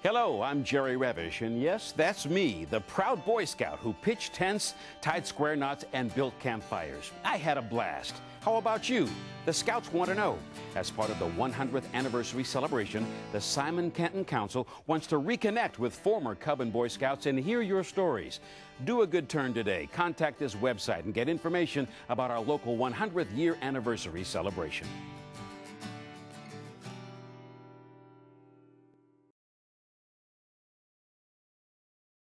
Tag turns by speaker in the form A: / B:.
A: Hello, I'm Jerry Revish, and yes, that's me, the proud Boy Scout who pitched tents, tied square knots, and built campfires. I had a blast. How about you? The Scouts want to know. As part of the 100th anniversary celebration, the Simon Kenton Council wants to reconnect with former Cub and Boy Scouts and hear your stories. Do a good turn today. Contact this website and get information about our local 100th year anniversary celebration.